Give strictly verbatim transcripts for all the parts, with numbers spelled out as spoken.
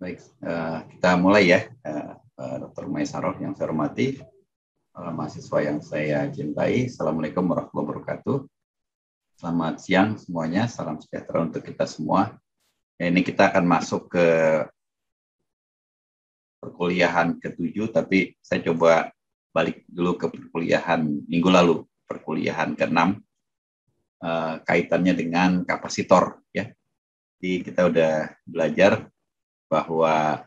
Baik, uh, kita mulai ya, uh, uh, dokter Maesaroh yang saya hormati, uh, mahasiswa yang saya cintai. Assalamualaikum warahmatullahi wabarakatuh. Selamat siang semuanya, salam sejahtera untuk kita semua. Ya, ini kita akan masuk ke perkuliahan ketujuh, tapi saya coba balik dulu ke perkuliahan minggu lalu, perkuliahan keenam, uh, kaitannya dengan kapasitor. Ya, jadi kita udah belajar bahwa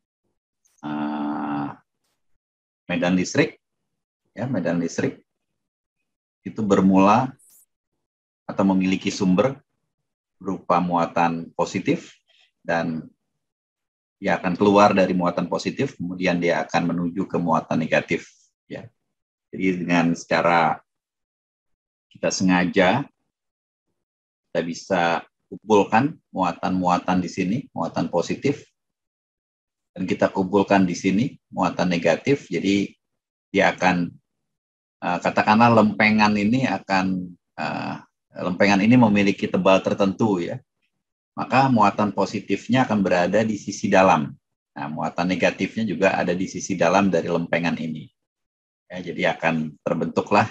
uh, medan listrik, ya medan listrik itu bermula atau memiliki sumber berupa muatan positif, dan dia akan keluar dari muatan positif, kemudian dia akan menuju ke muatan negatif. Ya. Jadi dengan secara kita sengaja, kita bisa kumpulkan muatan-muatan di sini, muatan positif, dan kita kumpulkan di sini muatan negatif. Jadi dia akan, uh, katakanlah lempengan ini akan uh, lempengan ini memiliki tebal tertentu, ya, maka muatan positifnya akan berada di sisi dalam. Nah, muatan negatifnya juga ada di sisi dalam dari lempengan ini. Ya, jadi akan terbentuklah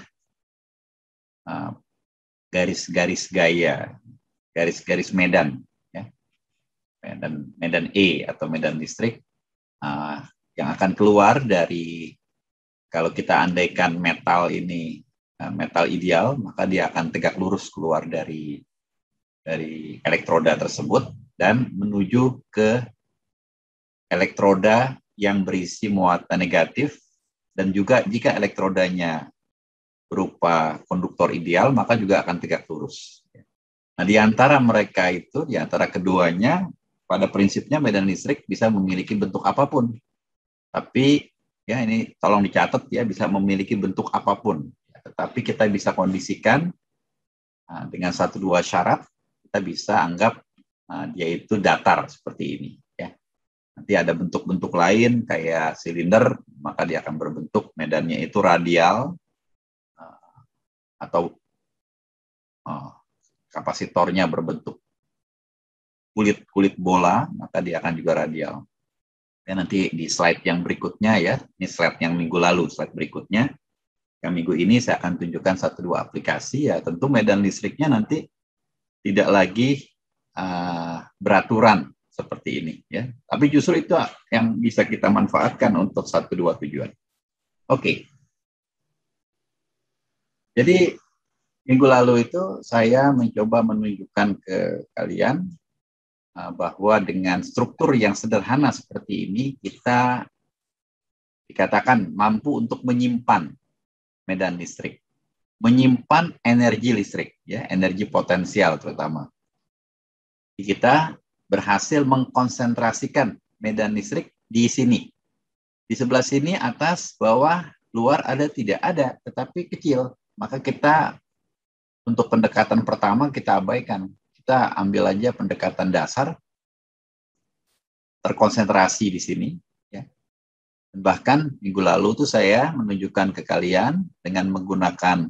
uh, garis-garis gaya, garis-garis medan, ya, medan medan E atau medan listrik uh, yang akan keluar dari, kalau kita andaikan metal ini uh, metal ideal, maka dia akan tegak lurus keluar dari dari elektroda tersebut dan menuju ke elektroda yang berisi muatan negatif, dan juga jika elektrodanya berupa konduktor ideal, maka juga akan tegak lurus. Nah, di antara mereka itu, di antara keduanya, pada prinsipnya medan listrik bisa memiliki bentuk apapun. Tapi ya ini tolong dicatat ya, bisa memiliki bentuk apapun. Tetapi kita bisa kondisikan nah, dengan satu dua syarat. Kita bisa anggap nah, dia itu datar seperti ini. Ya. Nanti ada bentuk-bentuk lain kayak silinder, maka dia akan berbentuk medannya itu radial, uh, atau uh, kapasitornya berbentuk kulit-kulit bola, maka dia akan juga radial. Ya, nanti di slide yang berikutnya ya, ini slide yang minggu lalu, slide berikutnya, yang minggu ini saya akan tunjukkan satu dua aplikasi. Ya, tentu medan listriknya nanti tidak lagi uh, beraturan seperti ini, ya. Tapi justru itu yang bisa kita manfaatkan untuk satu dua tujuan. Oke. Jadi minggu lalu itu saya mencoba menunjukkan ke kalian uh, bahwa dengan struktur yang sederhana seperti ini, kita dikatakan mampu untuk menyimpan medan listrik, menyimpan energi listrik, ya, energi potensial terutama. Kita berhasil mengkonsentrasikan medan listrik di sini. Di sebelah sini, atas, bawah, luar ada tidak ada, tetapi kecil. Maka kita untuk pendekatan pertama kita abaikan. Kita ambil aja pendekatan dasar, terkonsentrasi di sini. Ya. Bahkan minggu lalu tuh saya menunjukkan ke kalian dengan menggunakan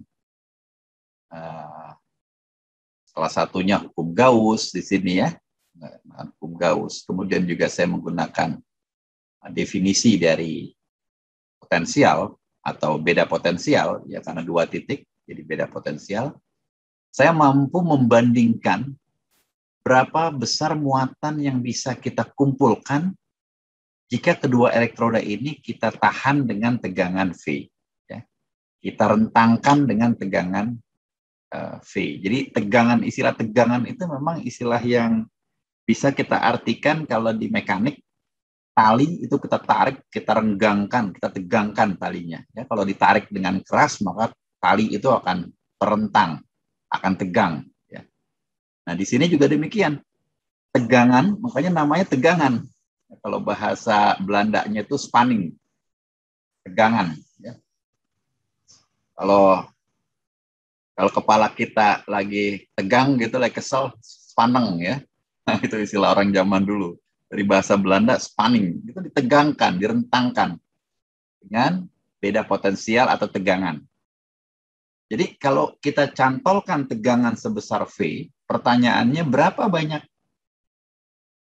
uh, salah satunya hukum Gauss di sini ya, hukum Gauss. Kemudian juga saya menggunakan definisi dari potensial atau beda potensial, ya, karena dua titik, jadi beda potensial. Saya mampu membandingkan berapa besar muatan yang bisa kita kumpulkan jika kedua elektroda ini kita tahan dengan tegangan V. Ya. Kita rentangkan dengan tegangan uh, V. Jadi tegangan, istilah tegangan itu memang istilah yang bisa kita artikan kalau di mekanik, tali itu kita tarik, kita renggangkan, kita tegangkan talinya. Ya, kalau ditarik dengan keras, maka tali itu akan terentang, akan tegang. Ya. Nah, di sini juga demikian. Tegangan, makanya namanya tegangan. Ya, kalau bahasa Belandanya itu spanning, tegangan. Ya. Kalau kalau kepala kita lagi tegang gitu, lagi kesel, spaneng ya. Nah, itu istilah orang zaman dulu. Dari bahasa Belanda, spanning, itu ditegangkan, direntangkan dengan beda potensial atau tegangan. Jadi kalau kita cantolkan tegangan sebesar V, pertanyaannya berapa banyak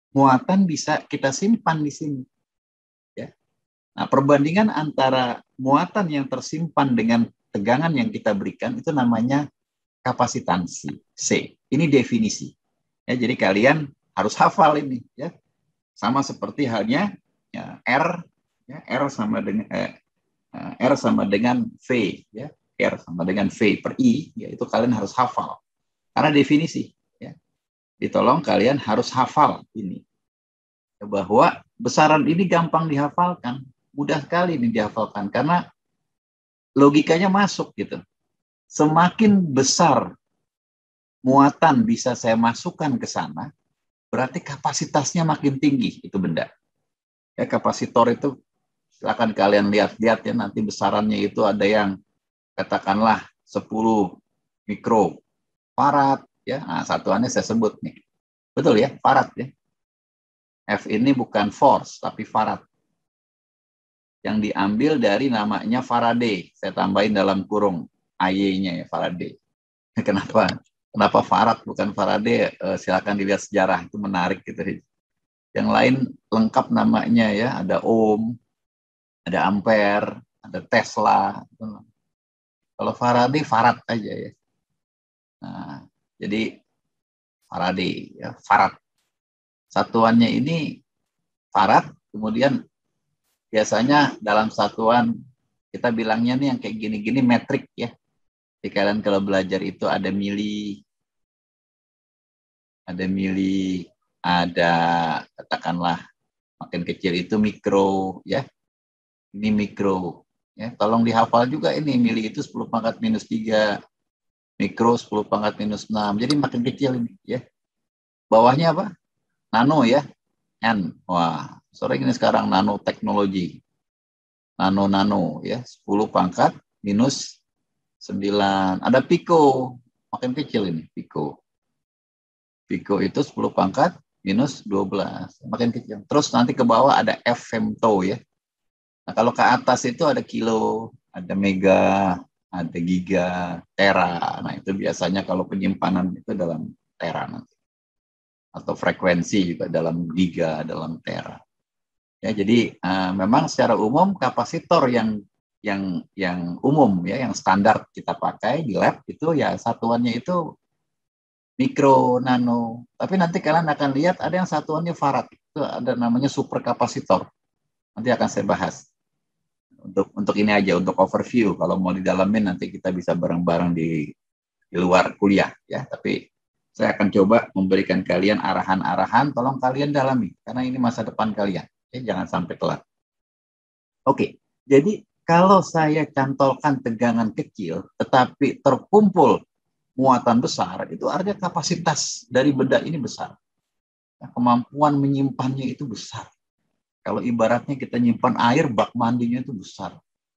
muatan bisa kita simpan di sini. Ya. Nah, perbandingan antara muatan yang tersimpan dengan tegangan yang kita berikan itu namanya kapasitansi. C. Ini definisi. Ya, jadi kalian harus hafal ini. Ya. Sama seperti halnya ya, R, ya, R sama dengan eh, R sama dengan V, ya. R sama dengan V per I, ya, itu kalian harus hafal. Karena definisi. Ya. Ditolong kalian harus hafal ini. Bahwa besaran ini gampang dihafalkan. Mudah sekali ini dihafalkan. Karena logikanya masuk gitu. Semakin besar muatan bisa saya masukkan ke sana, berarti kapasitasnya makin tinggi itu benda. Ya, kapasitor itu silakan kalian lihat-lihat ya, nanti besarannya itu ada yang katakanlah sepuluh mikrofarad ya. Nah, satuannya saya sebut nih. Betul ya, farad ya. F ini bukan force tapi farad. Yang diambil dari namanya Faraday. Saya tambahin dalam kurung A Y-nya ya, Faraday. Kenapa? Kenapa Farad bukan Faraday? Eh, silakan dilihat sejarah, itu menarik gitu. Yang lain lengkap namanya ya, ada Ohm, ada Ampere, ada Tesla. Kalau Faraday, Farad aja ya. Nah, jadi Faraday, ya, Farad. Satuannya ini Farad, kemudian biasanya dalam satuan kita bilangnya nih yang kayak gini-gini metrik ya. Jadi kalian kalau belajar itu ada mili, ada mili, ada katakanlah makin kecil itu mikro ya. Ini mikro. Ya, tolong dihafal juga ini, mili itu sepuluh pangkat minus tiga, mikro sepuluh pangkat minus enam. Jadi makin kecil ini ya. Bawahnya apa? Nano ya. N. Wah, sore ini sekarang nanoteknologi. Nano-nano ya, sepuluh pangkat minus sembilan. Ada pico, makin kecil ini, pico. Pico itu sepuluh pangkat minus dua belas, makin kecil. Terus nanti ke bawah ada F femto ya. Nah, kalau ke atas itu ada kilo, ada mega, ada giga, tera. Nah, itu biasanya kalau penyimpanan itu dalam tera nanti. Atau frekuensi juga dalam giga, dalam tera. Ya, jadi uh, memang secara umum kapasitor yang yang yang umum ya, yang standar kita pakai di lab itu ya satuannya itu mikro, nano. Tapi nanti kalian akan lihat ada yang satuannya farad. Itu ada namanya superkapasitor. Nanti akan saya bahas. Untuk untuk ini aja, untuk overview. Kalau mau didalamin nanti kita bisa bareng-bareng di, di luar kuliah ya. Tapi saya akan coba memberikan kalian arahan-arahan. Tolong kalian dalami karena ini masa depan kalian. Ya, jangan sampai telat. Oke, jadi kalau saya cantolkan tegangan kecil, tetapi terkumpul muatan besar, itu artinya kapasitas dari benda ini besar. Kemampuan menyimpannya itu besar. Kalau ibaratnya kita nyimpan air, bak mandinya itu besar.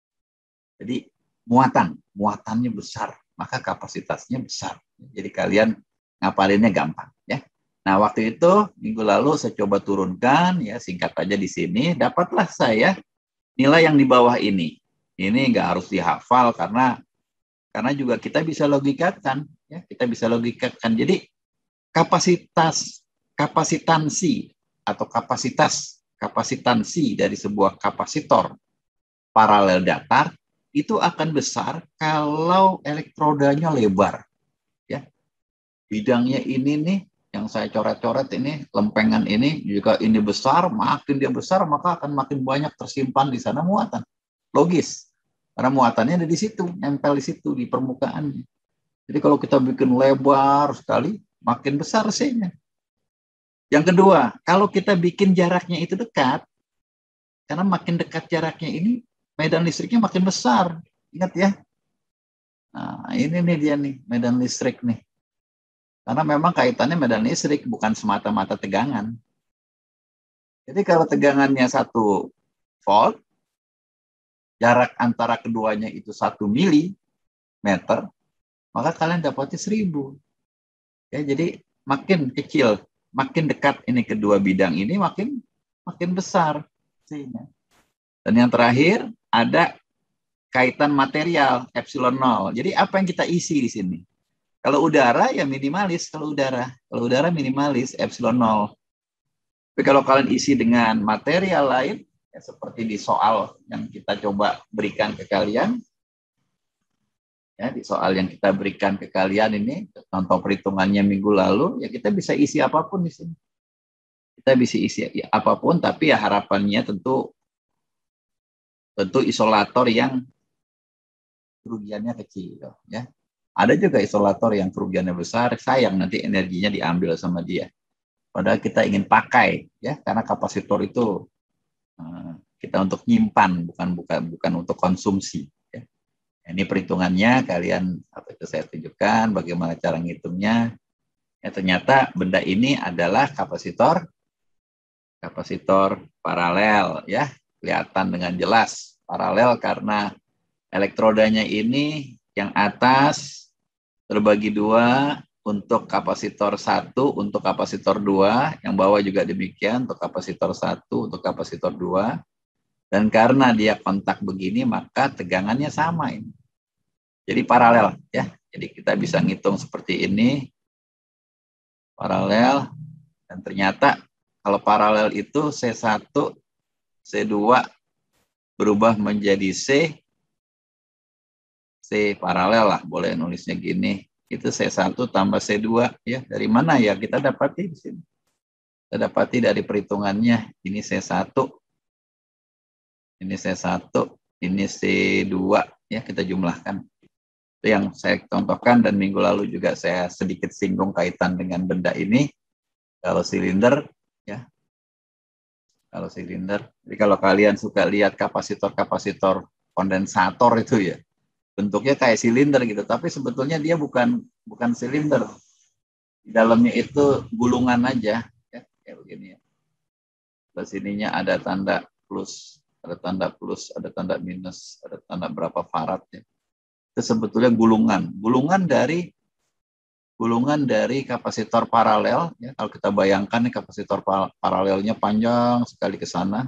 Jadi muatan, muatannya besar, maka kapasitasnya besar. Jadi kalian ngapalinnya gampang, ya. Nah, waktu itu minggu lalu saya coba turunkan, ya singkat aja di sini, dapatlah saya nilai yang di bawah ini. Ini nggak harus dihafal karena karena juga kita bisa logikakan, ya kita bisa logikakan. Jadi kapasitas kapasitansi atau kapasitas kapasitansi dari sebuah kapasitor paralel datar itu akan besar kalau elektrodanya lebar. Ya, bidangnya ini nih yang saya coret-coret ini, lempengan ini jika ini besar, makin dia besar maka akan makin banyak tersimpan di sana muatan. Logis. Karena muatannya ada di situ, nempel di situ di permukaannya. Jadi kalau kita bikin lebar sekali, makin besar C-nya. Yang kedua, kalau kita bikin jaraknya itu dekat, karena makin dekat jaraknya ini, medan listriknya makin besar. Ingat ya. Nah, ini nih dia nih, medan listrik nih. Karena memang kaitannya medan listrik, bukan semata-mata tegangan. Jadi kalau tegangannya satu volt, jarak antara keduanya itu satu milimeter, maka kalian dapatnya seribu. Ya, jadi makin kecil, makin dekat ini kedua bidang ini, makin makin besar. Dan yang terakhir ada kaitan material epsilon nol. Jadi apa yang kita isi di sini? Kalau udara ya minimalis, kalau udara, kalau udara minimalis epsilon nol. Tapi kalau kalian isi dengan material lain, ya seperti di soal yang kita coba berikan ke kalian, ya di soal yang kita berikan ke kalian ini, contoh perhitungannya minggu lalu, ya kita bisa isi apapun di sini. Kita bisa isi ya, apapun, tapi ya harapannya tentu tentu isolator yang kerugiannya kecil, ya. Ada juga isolator yang kerugiannya besar, sayang nanti energinya diambil sama dia. Padahal kita ingin pakai, ya, karena kapasitor itu uh, kita untuk nyimpan, bukan bukan bukan untuk konsumsi. Ya. Ini perhitungannya, kalian apa itu saya tunjukkan bagaimana cara ngitungnya. Ya, ternyata benda ini adalah kapasitor, kapasitor paralel, ya, kelihatan dengan jelas paralel karena elektrodanya ini yang atas terbagi dua untuk kapasitor satu, untuk kapasitor dua, yang bawah juga demikian untuk kapasitor satu, untuk kapasitor dua. Dan karena dia kontak begini, maka tegangannya sama ini. Jadi paralel, ya. Jadi kita bisa ngitung seperti ini, paralel, dan ternyata kalau paralel itu C satu, C dua berubah menjadi C, C paralel lah, boleh nulisnya gini. Itu C satu tambah C dua, ya. Dari mana ya kita dapati di sini? Kita dapati dari perhitungannya, ini C satu, ini C satu, ini C dua, ya, kita jumlahkan. Itu yang saya contohkan, dan minggu lalu juga saya sedikit singgung kaitan dengan benda ini. Kalau silinder, ya. Kalau silinder. Jadi kalau kalian suka lihat kapasitor-kapasitor kondensator itu, ya, bentuknya kayak silinder gitu, tapi sebetulnya dia bukan bukan silinder. Di dalamnya itu gulungan aja, ya, kayak begini ya. Di sininya ada tanda plus, ada tanda plus, ada tanda minus, ada tanda berapa farad, ya. Itu sebetulnya gulungan, gulungan dari gulungan dari kapasitor paralel, ya. Kalau kita bayangkan nih kapasitor paralelnya panjang sekali ke sana.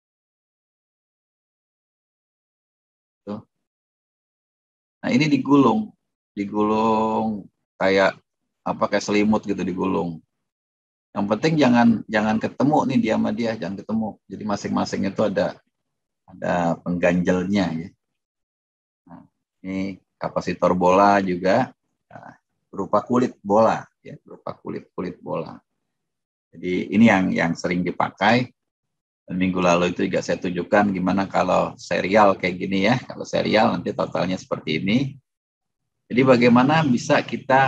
Tuh. Nah, ini digulung, digulung kayak apa, kayak selimut gitu digulung. Yang penting jangan jangan ketemu nih dia sama dia, jangan ketemu. Jadi masing-masing itu ada ada pengganjalnya, ya. Nah, ini kapasitor bola juga, nah, berupa kulit bola, ya, berupa kulit kulit bola. Jadi ini yang yang sering dipakai. Dan minggu lalu itu juga saya tunjukkan gimana kalau serial kayak gini, ya. Kalau serial nanti totalnya seperti ini. Jadi bagaimana bisa kita,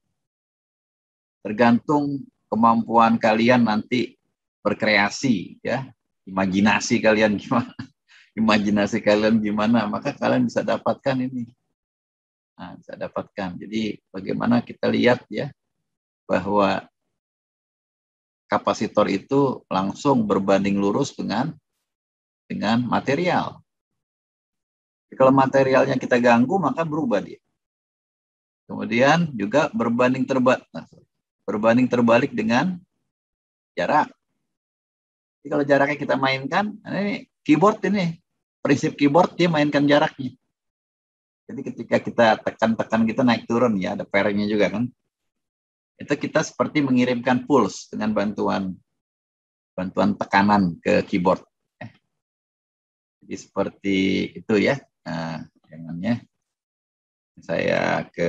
tergantung kemampuan kalian nanti berkreasi, ya. Imajinasi kalian gimana? Imajinasi kalian gimana? Maka kalian bisa dapatkan ini. Nah, bisa dapatkan. Jadi bagaimana kita lihat, ya, bahwa kapasitor itu langsung berbanding lurus dengan dengan material. Jadi kalau materialnya kita ganggu, maka berubah dia. Kemudian juga berbanding terbalik, berbanding terbalik dengan jarak. Jadi kalau jaraknya kita mainkan, ini keyboard ini, prinsip keyboard dia mainkan jaraknya. Jadi ketika kita tekan-tekan kita naik turun, ya, ada pairnya juga kan. Itu kita seperti mengirimkan pulse dengan bantuan bantuan tekanan ke keyboard. Jadi seperti itu, ya. Nah, jangannya saya ke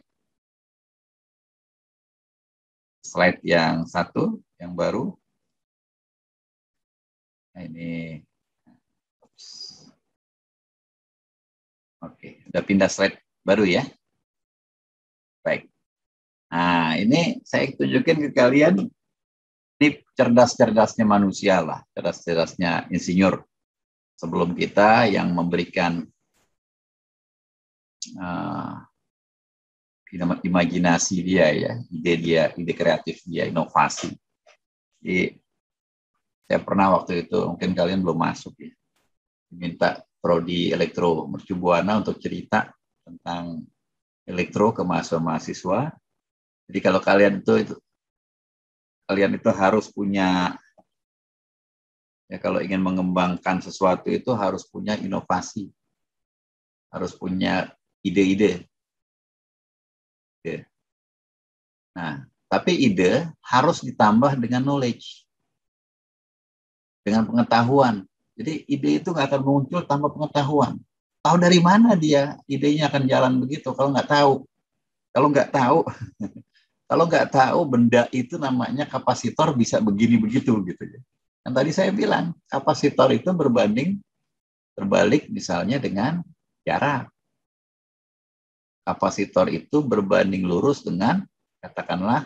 slide yang satu, yang baru. Nah, ini. Oke, udah pindah slide baru, ya. Baik. Nah, ini saya tunjukin ke kalian, ini cerdas-cerdasnya manusia lah, cerdas-cerdasnya insinyur. Sebelum kita yang memberikan uh, imajinasi dia, ya, ide dia, ide kreatif dia, inovasi. Jadi saya pernah waktu itu, mungkin kalian belum masuk, ya, diminta prodi elektro mercubuana untuk cerita tentang elektro ke mahasiswa-mahasiswa. Jadi kalau kalian itu, itu kalian itu harus punya, ya, kalau ingin mengembangkan sesuatu itu harus punya inovasi, harus punya ide-ide. Nah, tapi ide harus ditambah dengan knowledge. dengan pengetahuan. Jadi ide itu nggak akan muncul tanpa pengetahuan. Tahu dari mana dia idenya akan jalan begitu kalau nggak tahu. Kalau nggak tahu, kalau nggak tahu benda itu namanya kapasitor bisa begini begitu gitu ya. Yang tadi saya bilang kapasitor itu berbanding terbalik misalnya dengan jarak. Kapasitor itu berbanding lurus dengan katakanlah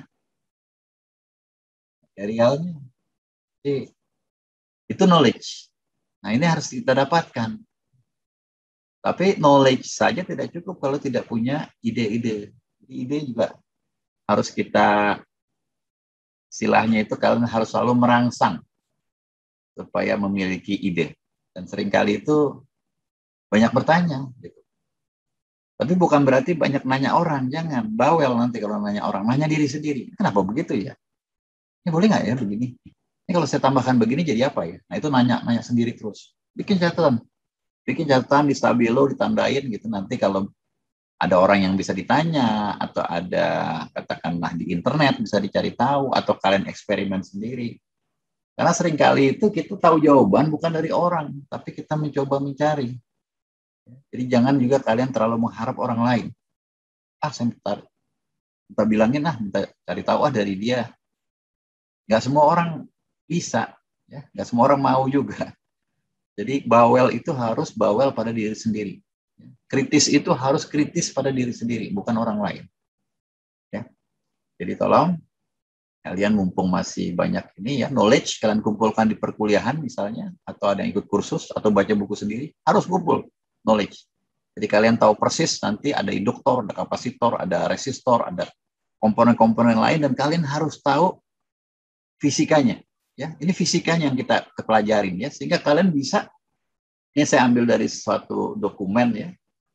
materialnya. Jadi, itu knowledge. Nah ini harus kita dapatkan. Tapi knowledge saja tidak cukup kalau tidak punya ide-ide. Ide juga harus kita, istilahnya itu kalian harus selalu merangsang supaya memiliki ide. Dan seringkali itu banyak bertanya. Gitu. Tapi bukan berarti banyak nanya orang. Jangan bawel nanti kalau nanya orang. Nanya diri sendiri. Kenapa begitu ya? Ini boleh nggak ya begini? Ini kalau saya tambahkan begini jadi apa ya? Nah itu nanya, nanya sendiri terus. Bikin catatan. Bikin catatan di stabilo, ditandain gitu. Nanti kalau ada orang yang bisa ditanya, atau ada katakanlah di internet bisa dicari tahu, atau kalian eksperimen sendiri. Karena seringkali itu kita tahu jawaban bukan dari orang, tapi kita mencoba mencari. Jadi jangan juga kalian terlalu mengharap orang lain. Ah, saya minta, minta bilangin ah, minta cari tahu ah dari dia. Nggak semua orang bisa, ya. Nggak semua orang mau juga. Jadi bawel itu harus bawel pada diri sendiri. Kritis itu harus kritis pada diri sendiri, bukan orang lain. Ya. Jadi tolong kalian mumpung masih banyak ini ya knowledge kalian kumpulkan di perkuliahan misalnya, atau ada yang ikut kursus atau baca buku sendiri, harus kumpul knowledge. Jadi kalian tahu persis nanti ada induktor, ada kapasitor, ada resistor, ada komponen-komponen lain, dan kalian harus tahu fisikanya. Ya, ini fisikanya yang kita pelajarin ya, sehingga kalian bisa. Ini saya ambil dari suatu dokumen ya.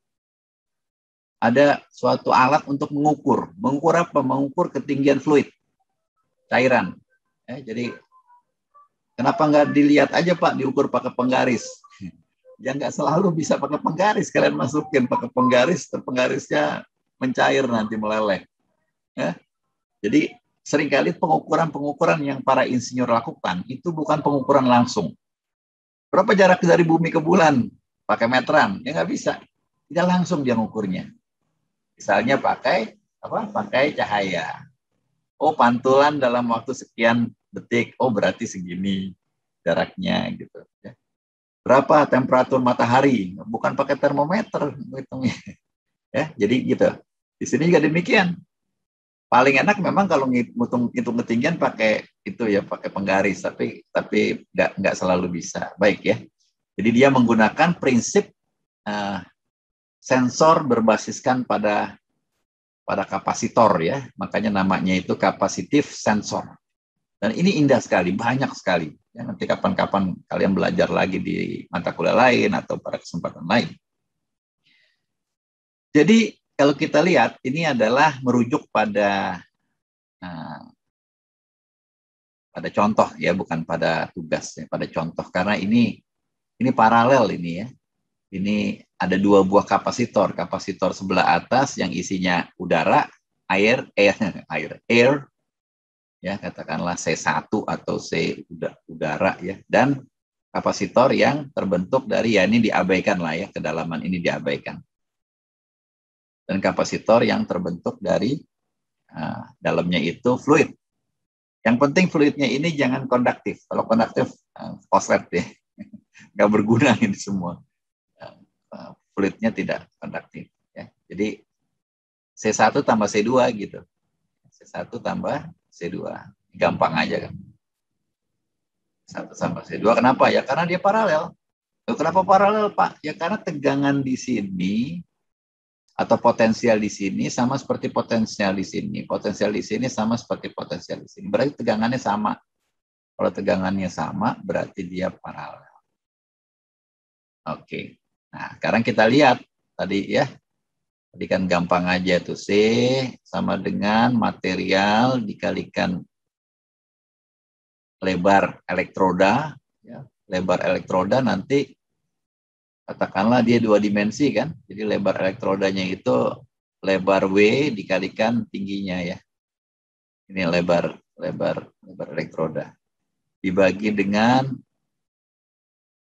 Ada suatu alat untuk mengukur. Mengukur apa? Mengukur ketinggian fluid, cairan. Ya, jadi kenapa nggak dilihat aja Pak, diukur pakai penggaris? Ya nggak selalu bisa pakai penggaris. Kalian masukin pakai penggaris, penggarisnya mencair nanti meleleh. Ya. Jadi seringkali pengukuran-pengukuran yang para insinyur lakukan itu bukan pengukuran langsung. Berapa jarak dari bumi ke bulan? Pakai meteran? Ya nggak bisa. Tidak langsung dia mengukurnya. Misalnya pakai apa? Pakai cahaya. Oh, pantulan dalam waktu sekian detik. Oh, berarti segini jaraknya gitu. Ya. Berapa temperatur matahari? Bukan pakai termometer hitungnya. Ya, jadi gitu. Di sini juga demikian. Paling enak memang kalau ngitung hitung ketinggian pakai itu ya, pakai penggaris, tapi tapi nggak nggak selalu bisa. Baik ya. Jadi dia menggunakan prinsip uh, sensor berbasiskan pada pada kapasitor ya. Makanya namanya itu kapasitif sensor. Dan ini indah sekali, banyak sekali. Ya, nanti kapan-kapan kalian belajar lagi di mata kuliah lain atau pada kesempatan lain. Jadi kalau kita lihat ini adalah merujuk pada nah, pada contoh ya, bukan pada tugas ya, pada contoh, karena ini ini paralel ini ya. Ini ada dua buah kapasitor, kapasitor sebelah atas yang isinya udara, air, air, air, air ya, katakanlah C satu atau C udara ya, dan kapasitor yang terbentuk dari, ya ini diabaikan lah ya, kedalaman ini diabaikan. Dan kapasitor yang terbentuk dari uh, dalamnya itu fluid. Yang penting fluidnya ini jangan konduktif. Kalau konduktif uh, koslet ya, nggak berguna ini semua. Uh, fluidnya tidak konduktif. Ya. Jadi C satu tambah C dua gitu. C satu tambah C dua. Gampang aja kan. satu tambah C dua. Kenapa? Ya karena dia paralel. Kenapa paralel Pak? Ya karena tegangan di sini atau potensial di sini sama seperti potensial di sini. Potensial di sini sama seperti potensial di sini. Berarti tegangannya sama. Kalau tegangannya sama, berarti dia paralel. Oke. Nah, sekarang kita lihat tadi ya. Tadi kan gampang aja tuh. C sama dengan material dikalikan lebar elektroda. Ya. Lebar elektroda nanti katakanlah dia dua dimensi kan. Jadi lebar elektrodanya itu lebar W dikalikan tingginya ya. Ini lebar lebar lebar elektroda. Dibagi dengan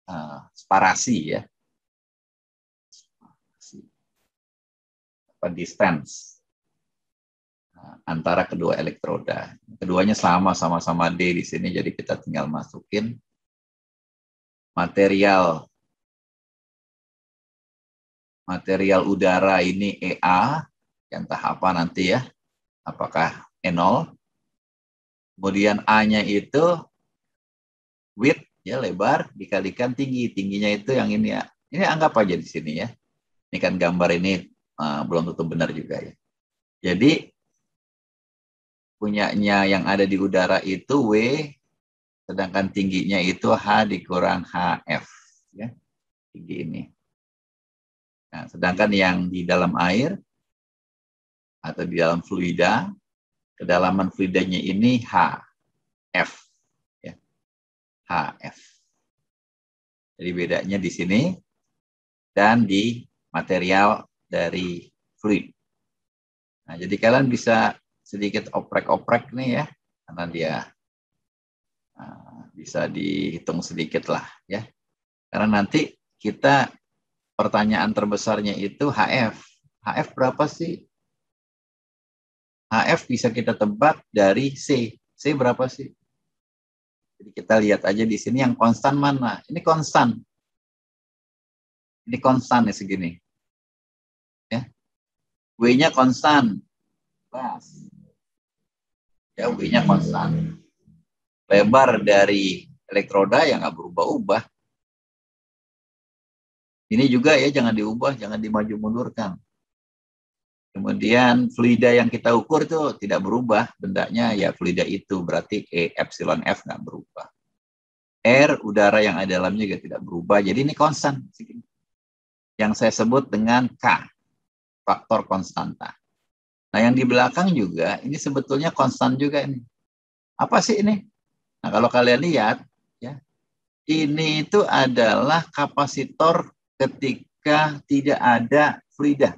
uh, sparasi ya, apa distance uh, antara kedua elektroda. Keduanya sama, sama-sama D di sini, jadi kita tinggal masukin material material udara ini E A, yang tahap apa nanti ya, apakah E nol, kemudian A-nya itu width ya, lebar dikalikan tinggi, tingginya itu yang ini ya. Ini anggap aja di sini ya. Ini kan gambar ini uh, belum tentu benar juga ya. Jadi punyanya yang ada di udara itu W, sedangkan tingginya itu H dikurang H F ya, tinggi ini. Nah, sedangkan yang di dalam air atau di dalam fluida, kedalaman fluidanya ini H F ya. H F. Jadi bedanya di sini dan di material dari fluid. Nah, jadi kalian bisa sedikit oprek-oprek nih ya, karena dia uh, bisa dihitung sedikit lah ya. Karena nanti kita pertanyaan terbesarnya itu H F. H F berapa sih? H F bisa kita tebak dari C. C berapa sih? Jadi kita lihat aja di sini yang konstan mana. Ini konstan. Ini konstan nih segini. Ya. W-nya konstan. Bas. Ya, W-nya konstan. Lebar dari elektroda yang nggak berubah-ubah. Ini juga ya, jangan diubah, jangan dimaju mundurkan. Kemudian fluida yang kita ukur itu tidak berubah, bendanya ya fluida itu, berarti E epsilon F nggak berubah. R, udara yang ada dalamnya juga tidak berubah, jadi ini konstan. Yang saya sebut dengan K, faktor konstanta. Nah yang di belakang juga, ini sebetulnya konstan juga ini. Apa sih ini? Nah kalau kalian lihat, ya, ini itu adalah kapasitor ketika tidak ada fluida.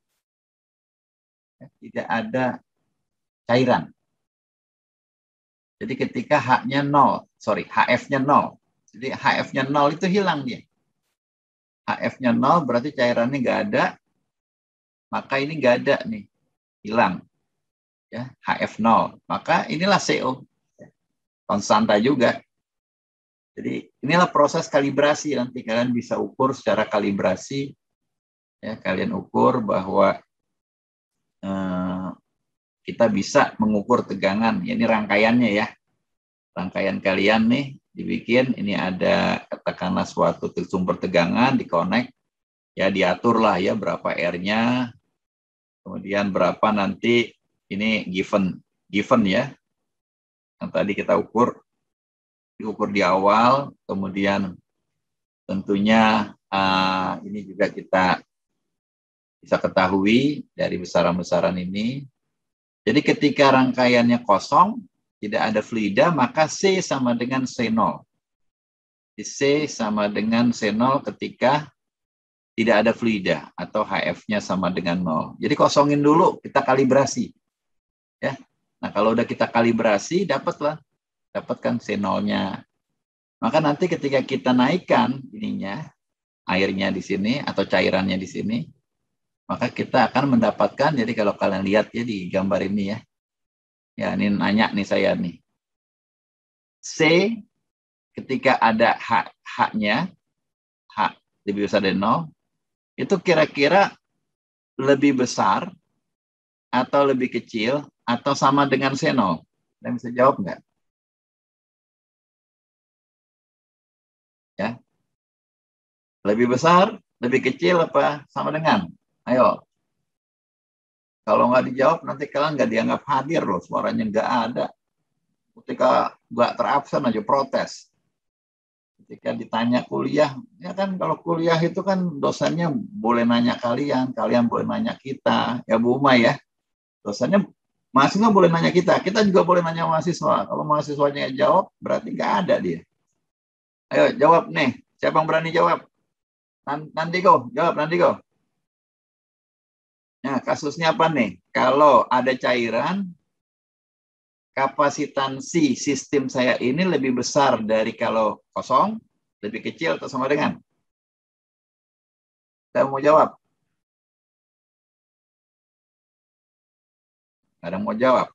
Tidak ada cairan. Jadi ketika H-nya nol, sorry, H F-nya nol. Jadi H F-nya nol itu hilang dia. H F-nya nol berarti cairannya nggak ada, maka ini nggak ada nih, hilang. Ya, H F nol. Maka inilah C O. Konstanta juga. Jadi inilah proses kalibrasi, nanti kalian bisa ukur secara kalibrasi. Ya, kalian ukur bahwa eh, kita bisa mengukur tegangan. Ini rangkaiannya ya. Rangkaian kalian nih dibikin, ini ada katakanlah suatu sumber tegangan, dikonek, ya diaturlah ya berapa R-nya, kemudian berapa nanti ini given, given ya, yang tadi kita ukur, diukur di awal, kemudian tentunya uh, ini juga kita bisa ketahui dari besaran-besaran ini. Jadi ketika rangkaiannya kosong, tidak ada fluida, maka C sama dengan C nol. C sama dengan C nol ketika tidak ada fluida, atau H F-nya sama dengan nol. Jadi kosongin dulu, kita kalibrasi. Ya. Nah kalau udah kita kalibrasi, dapatlah, dapatkan C nol-nya. Maka nanti ketika kita naikkan ininya, airnya di sini atau cairannya di sini, maka kita akan mendapatkan, jadi kalau kalian lihat ya di gambar ini ya, ya ini nanya nih saya nih, C ketika ada H, H-nya, H lebih besar dari nol, itu kira-kira lebih besar atau lebih kecil atau sama dengan C nol? Kalian bisa jawab nggak? Ya, lebih besar, lebih kecil apa sama dengan? Ayo. Kalau nggak dijawab nanti kalian nggak dianggap hadir loh, suaranya nggak ada. Ketika nggak terabsen aja protes. Ketika ditanya kuliah, ya kan kalau kuliah itu kan dosennya boleh nanya kalian, kalian boleh nanya kita, ya Bu Uma ya. Dosennya mahasiswa boleh nanya kita, kita juga boleh nanya mahasiswa. Kalau mahasiswanya jawab, berarti nggak ada dia. Ayo jawab nih, siapa yang berani jawab? Nanti go, jawab nanti go. Nah, kasusnya apa nih? Kalau ada cairan, kapasitansi sistem saya ini lebih besar dari kalau kosong, Lebih kecil atau sama dengan? Saya mau jawab. Nggak ada yang mau jawab.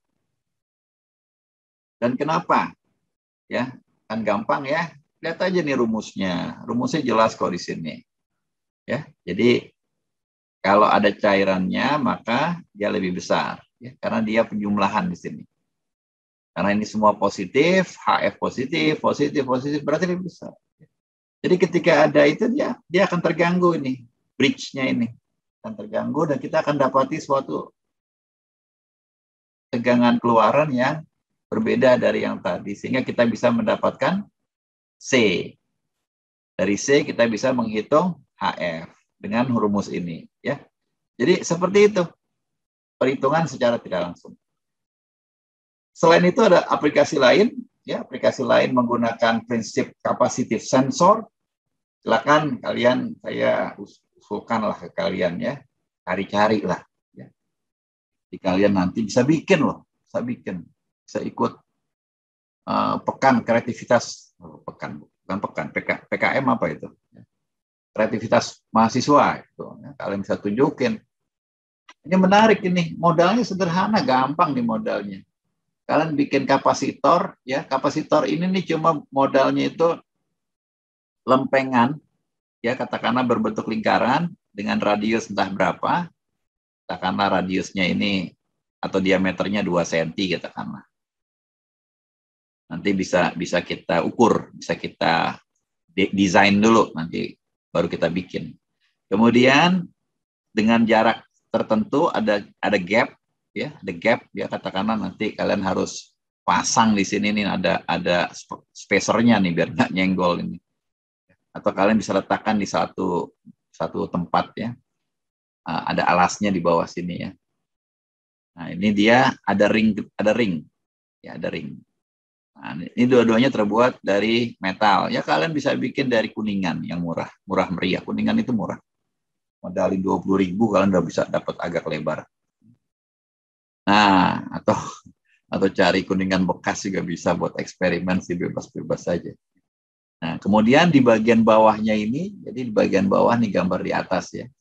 Dan kenapa? Ya, kan gampang ya. Lihat aja nih rumusnya. Rumusnya jelas kok di sini. Ya, jadi kalau ada cairannya maka dia lebih besar, ya, karena dia penjumlahan di sini. Karena ini semua positif, H F positif, positif, positif, berarti lebih besar. Jadi ketika ada itu dia dia akan terganggu ini, bridge-nya ini akan terganggu dan kita akan dapati suatu tegangan keluaran yang berbeda dari yang tadi, sehingga kita bisa mendapatkan C. Dari C kita bisa menghitung H F dengan rumus ini, ya. Jadi seperti itu perhitungan secara tidak langsung. Selain itu ada aplikasi lain, ya, aplikasi lain menggunakan prinsip capacitive sensor. Silakan kalian, saya usulkanlah ke kalian ya, cari-cari lah. Ya. Jadi kalian nanti bisa bikin loh, bisa bikin, bisa ikut uh, pekan kreativitas, oh, pekan, bukan pekan, P K, P K M apa itu? Kreativitas mahasiswa itu. Ya. Kalian bisa tunjukin. Ini menarik ini, modalnya sederhana, gampang nih modalnya. Kalian bikin kapasitor, ya, kapasitor ini nih cuma modalnya itu lempengan, ya, katakanlah berbentuk lingkaran dengan radius entah berapa, katakanlah radiusnya ini atau diameternya dua sentimeter, katakanlah. Nanti bisa bisa kita ukur, bisa kita desain dulu, nanti baru kita bikin. Kemudian dengan jarak tertentu ada ada gap, ya, the gap, ya, katakanlah nanti kalian harus pasang di sini nih ada ada spacernya nih biar nggak nyenggol ini, atau kalian bisa letakkan di satu satu tempat, ya, ada alasnya di bawah sini, ya. Nah ini dia ada ring ada ring, ya, ada ring. Nah, ini dua-duanya terbuat dari metal, ya. Kalian bisa bikin dari kuningan yang murah murah meriah, kuningan itu murah. Modalin dua puluh ribu kalian udah bisa dapat agak lebar. Nah, atau atau cari kuningan bekas juga bisa buat eksperimen sih, bebas-bebas saja. Nah, kemudian di bagian bawahnya ini, jadi di bagian bawah nih gambar di atas, ya.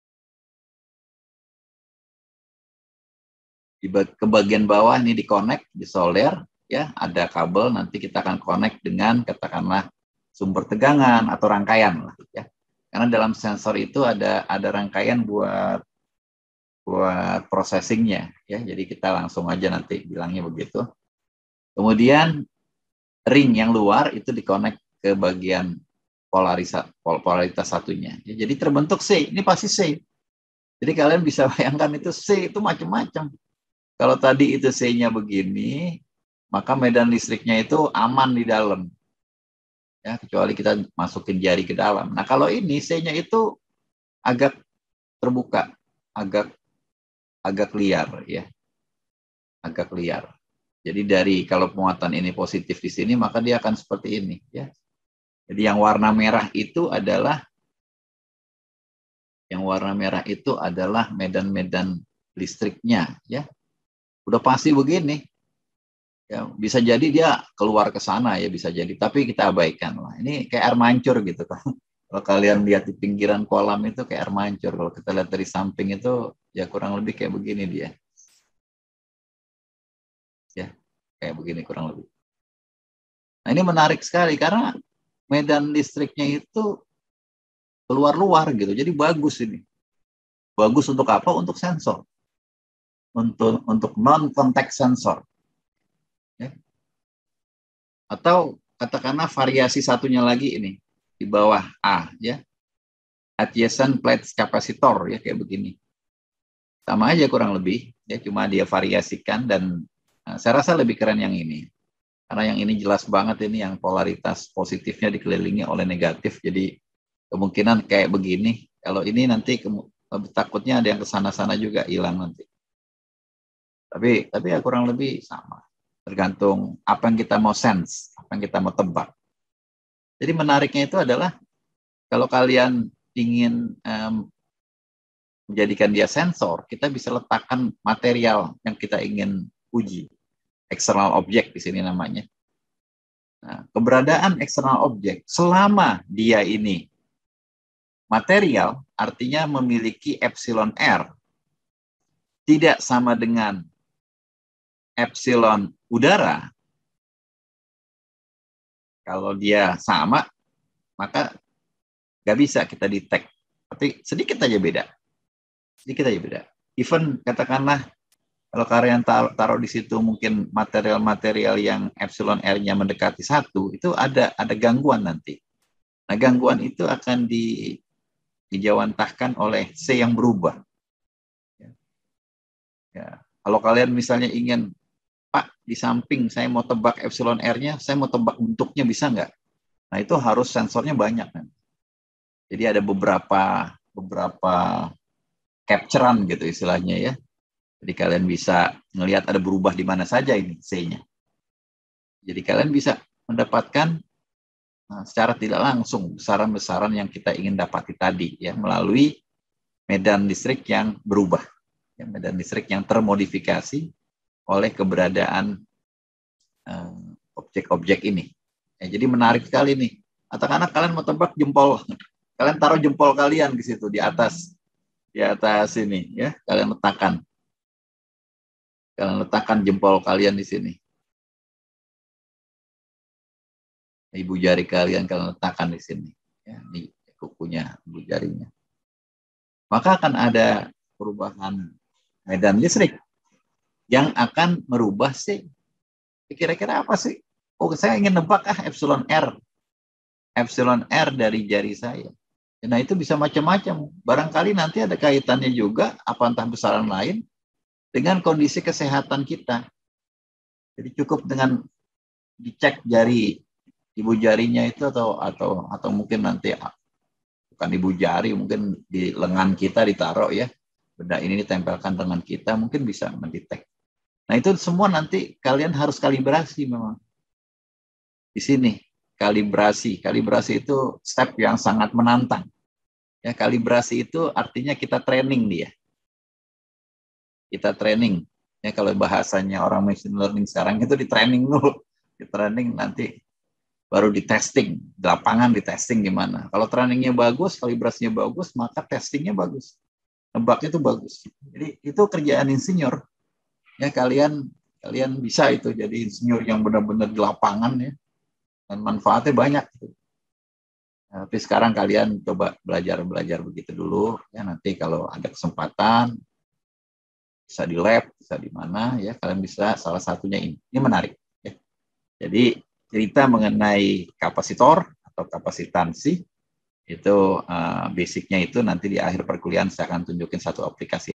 Di ke bagian bawah ini di connect, di solder, ya, ada kabel, nanti kita akan connect dengan katakanlah sumber tegangan atau rangkaian lah, ya. Karena dalam sensor itu ada ada rangkaian buat buat processingnya, ya. Jadi kita langsung aja nanti bilangnya begitu. Kemudian ring yang luar itu dikonek ke bagian polaritas polaritas satunya. Ya, jadi terbentuk C. Ini pasti C. Jadi kalian bisa bayangkan itu C itu macam-macam. Kalau tadi itu C-nya begini, maka medan listriknya itu aman di dalam. Ya, kecuali kita masukin jari ke dalam. Nah, kalau ini C-nya itu agak terbuka, agak agak liar, ya. Agak liar. Jadi dari kalau muatan ini positif di sini, maka dia akan seperti ini, ya. Jadi yang warna merah itu adalah yang warna merah itu adalah medan-medan listriknya, ya. Udah pasti begini. Ya, bisa jadi dia keluar ke sana, ya, bisa jadi, tapi kita abaikan lah. Ini kayak air mancur gitu kan. Kalau kalian lihat di pinggiran kolam itu kayak air mancur. Kalau kita lihat dari samping itu ya kurang lebih kayak begini dia. Ya, kayak begini kurang lebih. Nah, ini menarik sekali karena medan listriknya itu keluar-luar gitu. Jadi bagus ini. Bagus untuk apa? Untuk sensor. Untuk untuk non contact sensor. Ya. Atau katakanlah variasi satunya lagi ini di bawah A, ya, adjacent plate capacitor, ya, kayak begini, sama aja kurang lebih, ya, cuma dia variasikan dan nah, saya rasa lebih keren yang ini karena yang ini jelas banget ini yang polaritas positifnya dikelilingi oleh negatif, jadi kemungkinan kayak begini. Kalau ini nanti takutnya ada yang kesana-sana juga hilang nanti, tapi tapi ya kurang lebih sama. Tergantung apa yang kita mau sense, apa yang kita mau tebak. Jadi menariknya itu adalah kalau kalian ingin um, menjadikan dia sensor, kita bisa letakkan material yang kita ingin uji, external object di sini namanya. Nah, keberadaan eksternal objek selama dia ini material, artinya memiliki epsilon R, tidak sama dengan epsilon udara. Kalau dia sama, maka nggak bisa kita detect. Tapi sedikit aja beda. Sedikit aja beda. Even katakanlah kalau kalian taruh, taruh di situ mungkin material-material yang epsilon R-nya mendekati satu, itu ada ada gangguan nanti. Nah, gangguan itu akan di, dijawantahkan oleh C yang berubah. Ya. Ya. Kalau kalian misalnya ingin, Pak, di samping saya mau tebak epsilon R-nya, saya mau tebak bentuknya, bisa nggak? Nah, itu harus sensornya banyak. Kan? Jadi ada beberapa beberapa capturean gitu istilahnya ya. Jadi kalian bisa melihat ada berubah di mana saja ini C-nya. Jadi kalian bisa mendapatkan nah, secara tidak langsung besaran-besaran yang kita ingin dapati tadi ya melalui medan listrik yang berubah. Ya, medan listrik yang termodifikasi oleh keberadaan objek-objek uh, ini. Ya, jadi menarik sekali nih. Katakanlah kalian mau tebak jempol, kalian taruh jempol kalian di situ di atas, di atas ini, ya kalian letakkan, kalian letakkan jempol kalian di sini. Ibu jari kalian kalian letakkan di sini, ya, di kukunya ibu jarinya. Maka akan ada perubahan medan listrik yang akan merubah sih. Kira-kira apa sih? Oh, saya ingin nebak ah epsilon R. Epsilon R dari jari saya. Nah, itu bisa macam-macam. Barangkali nanti ada kaitannya juga, apa entah besaran lain, dengan kondisi kesehatan kita. Jadi cukup dengan dicek jari, ibu jarinya itu atau atau atau mungkin nanti bukan ibu jari, mungkin di lengan kita ditaruh ya. Benda ini ditempelkan dengan kita, mungkin bisa mendetek. Nah, itu semua nanti kalian harus kalibrasi memang. Di sini, kalibrasi. Kalibrasi itu step yang sangat menantang. Ya, kalibrasi itu artinya kita training dia. Kita training. Ya, kalau bahasanya orang machine learning sekarang itu di training dulu. Di training nanti baru di testing. Di lapangan di testing gimana. Kalau trainingnya bagus, kalibrasinya bagus, maka testingnya bagus. Nebaknya itu bagus. Jadi itu kerjaan insinyur. Ya, kalian kalian bisa itu jadi insinyur yang benar-benar di lapangan ya. Dan manfaatnya banyak. Nah, tapi sekarang kalian coba belajar-belajar begitu dulu. Ya, nanti kalau ada kesempatan, bisa di lab, bisa di mana, ya kalian bisa salah satunya ini. Ini menarik. Ya. Jadi cerita mengenai kapasitor atau kapasitansi, itu uh, basicnya itu nanti di akhir perkuliahan saya akan tunjukin satu aplikasi